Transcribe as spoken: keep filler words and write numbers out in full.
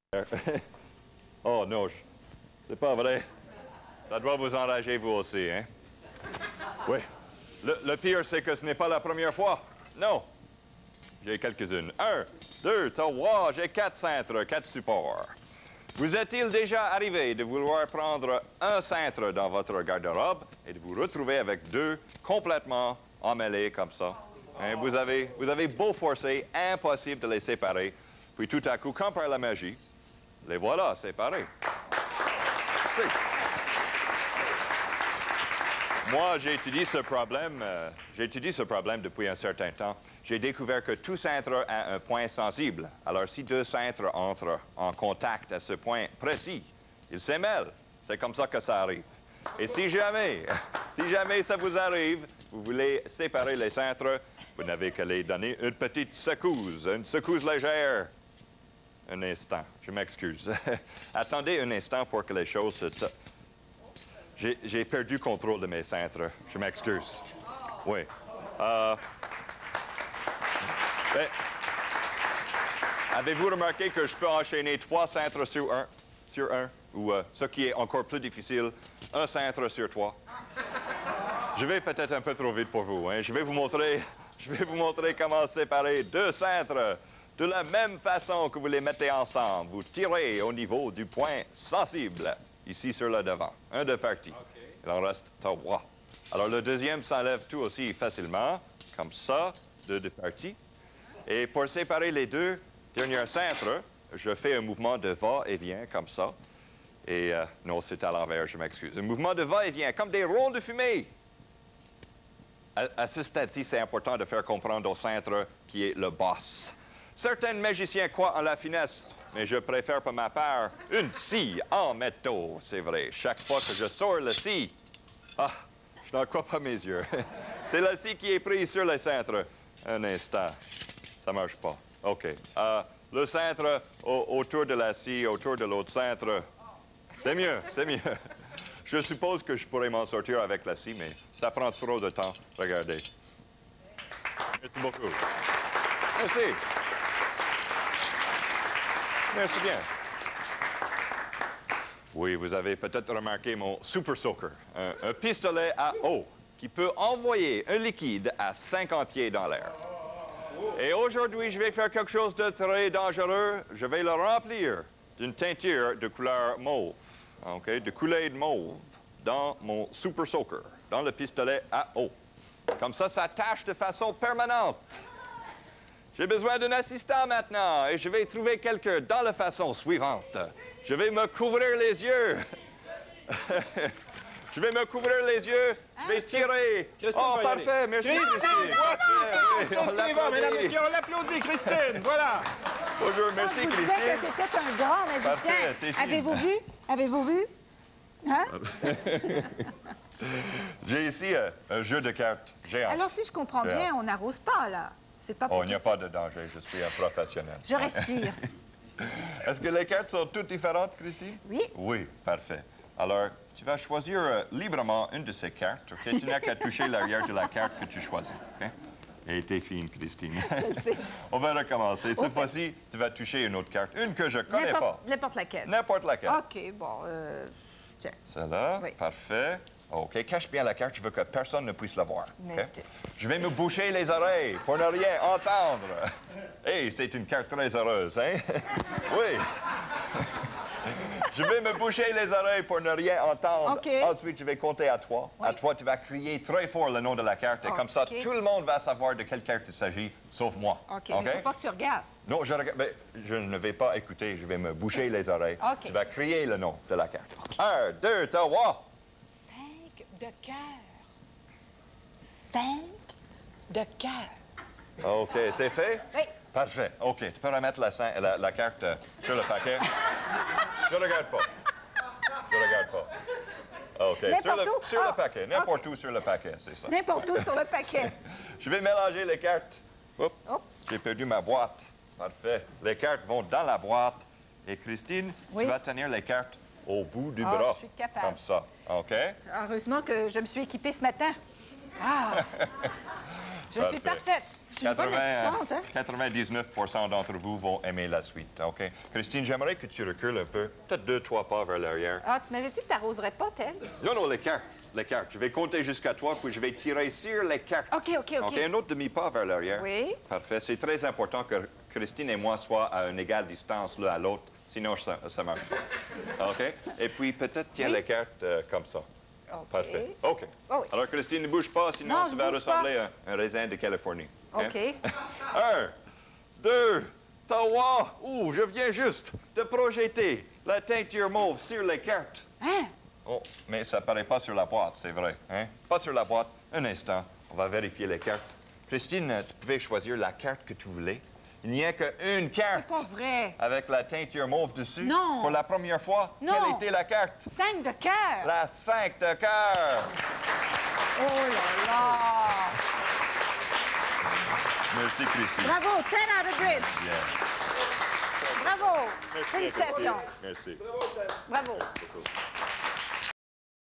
Oh non, je... c'est pas vrai. Ça doit vous enrager vous aussi, hein? Oui. Le, le pire, c'est que ce n'est pas la première fois. Non. J'ai quelques-unes. Un, deux, trois, j'ai quatre cintres, quatre supports. Vous est-il déjà arrivé de vouloir prendre un cintre dans votre garde-robe et de vous retrouver avec deux complètement emmêlés comme ça? Hein, vous avez, vous avez beau forcer, impossible de les séparer. Puis tout à coup, comme par la magie, les voilà séparés. C'est... Moi, j'étudie ce problème, euh, j'étudie ce problème depuis un certain temps. J'ai découvert que tout cintre a un point sensible. Alors, si deux cintres entrent en contact à ce point précis, ils s'émêlent. C'est comme ça que ça arrive. Et si jamais, si jamais ça vous arrive, vous voulez séparer les cintres, vous n'avez qu'à les donner une petite secousse, une secousse légère. Un instant, je m'excuse. Attendez un instant pour que les choses se... J'ai perdu contrôle de mes cintres. Je m'excuse. Oui. Euh... Ben, avez-vous remarqué que je peux enchaîner trois cintres sur un, sur un, ou euh, ce qui est encore plus difficile, un cintre sur trois? Je vais peut-être un peu trop vite pour vous, hein. Je vais vous montrer, je vais vous montrer comment séparer deux cintres de la même façon que vous les mettez ensemble. Vous tirez au niveau du point sensible, ici sur le devant. Un de parti. Okay. Il en reste trois. Alors le deuxième s'enlève tout aussi facilement, comme ça, deux de parti. Et pour séparer les deux derniers cintres, je fais un mouvement de va-et-vient, comme ça. Et, euh, non, c'est à l'envers, je m'excuse. Un mouvement de va-et-vient, comme des ronds de fumée. À, à ce stade-ci, c'est important de faire comprendre au cintre qui est le boss. Certains magiciens croient en la finesse, mais je préfère pour ma part une scie en métaux, c'est vrai. Chaque fois que je sors le scie, ah, je n'en crois pas mes yeux. C'est la scie qui est prise sur les cintres. Un instant. Ça marche pas. OK. Euh, le cintre au, autour de la scie, autour de l'autre cintre. C'est mieux, c'est mieux. Je suppose que je pourrais m'en sortir avec la scie, mais ça prend trop de temps. Regardez. Merci beaucoup. Merci. Merci bien. Oui, vous avez peut-être remarqué mon Super Soaker. Un, un pistolet à eau qui peut envoyer un liquide à cinquante pieds dans l'air. Et aujourd'hui, je vais faire quelque chose de très dangereux. Je vais le remplir d'une teinture de couleur mauve, OK, de Kool-Aid mauve, dans mon Super Soaker, dans le pistolet à eau. Comme ça, ça tâche de façon permanente. J'ai besoin d'un assistant maintenant, et je vais trouver quelqu'un dans la façon suivante. Je vais me couvrir les yeux. Je vais me couvrir les yeux, je vais tirer. Christine oh, parfait, merci, Christine. Christine. Non, non, non, c'est Christine qui va, mesdames et messieurs, on l'applaudit, Christine, voilà. Bonjour, merci, je vous Christine. disais que c'était un grand magicien. Avez-vous vu? Avez-vous vu? Hein? J'ai ici euh, un jeu de cartes géant. Alors, si je comprends géant. bien, on n'arrose pas, là. C'est pas pour Oh, il n'y a pas de danger, je suis un professionnel. Je respire. Est-ce que les cartes sont toutes différentes, Christine? Oui. Oui, parfait. Alors, tu vas choisir euh, librement une de ces cartes, OK? Tu n'as qu'à toucher l'arrière de la carte que tu choisis, OK? Et t'es fine, Christine. Je sais. On va recommencer. Cette fois-ci, tu vas toucher une autre carte. Une que je connais pas. N'importe laquelle. N'importe laquelle. OK, bon, euh... tiens. Celle-là, oui. Parfait. OK, cache bien la carte, je veux que personne ne puisse la voir. Okay? Okay. Je vais me boucher les oreilles pour ne rien entendre. Hé, hey, c'est une carte très heureuse, hein? Oui. Je vais me boucher les oreilles pour ne rien entendre. Okay. Ensuite, je vais compter à trois. Oui. À trois, tu vas crier très fort le nom de la carte. Et okay. comme ça, tout le monde va savoir de quelle carte il s'agit, sauf moi. OK, okay? mais il ne faut pas que tu regardes. Non, je regarde. Mais je ne vais pas écouter. Je vais me boucher les oreilles. Okay. Tu vas crier le nom de la carte. Okay. Un, deux, trois. Cinq de cœur. Cinq de cœur. OK, c'est fait? Oui. Parfait. OK, tu peux remettre la, la, la carte euh, sur le paquet. Je ne regarde pas. Je ne regarde pas. OK, sur, le, sur ah, le paquet. N'importe okay. où sur le paquet, c'est ça. N'importe où sur le paquet. Je vais mélanger les cartes. Oups, oh. J'ai perdu ma boîte. Parfait. Les cartes vont dans la boîte. Et Christine, oui. tu vas tenir les cartes au bout du oh, bras. Je suis capable. Comme ça. OK? Heureusement que je me suis équipée ce matin. Ah! Je suis parfaite. Je suis une bonne assistante, hein? quatre-vingt-dix-neuf pour cent d'entre vous vont aimer la suite, OK? Christine, j'aimerais que tu recules un peu, peut-être deux, trois pas vers l'arrière. Ah, tu m'avais dit que tu n'arroserais pas, Ted? Non, non, les cartes, les cartes. Je vais compter jusqu'à trois, puis je vais tirer sur les cartes. OK, OK, OK. OK, un autre demi-pas vers l'arrière. Oui. Parfait. C'est très important que Christine et moi soient à une égale distance l'un à l'autre, sinon ça, ça marche pas. OK? Et puis peut-être tiens Oui. les cartes euh, comme ça. OK. Parfait. OK. Oh oui. Alors, Christine, ne bouge pas, sinon Non, tu je vas bouge ressembler à un raisin de Californie. Hein? OK. Un, deux, trois. Ouh, je viens juste de projeter la teinture mauve sur les cartes. Hein? Oh, mais ça paraît pas sur la boîte, c'est vrai. Hein? Pas sur la boîte. Un instant, on va vérifier les cartes. Christine, tu pouvais choisir la carte que tu voulais. Il n'y a qu'une carte. C'est pas vrai. Avec la teinture mauve dessus. Non. Pour la première fois, Non. quelle était la carte? Cinq de cœur. La cinq de cœur. Oh là là. Merci, Christine. Bravo, ten out of bridge. Bien. Bravo. Merci, Félicitations. Merci. Bravo. Merci beaucoup.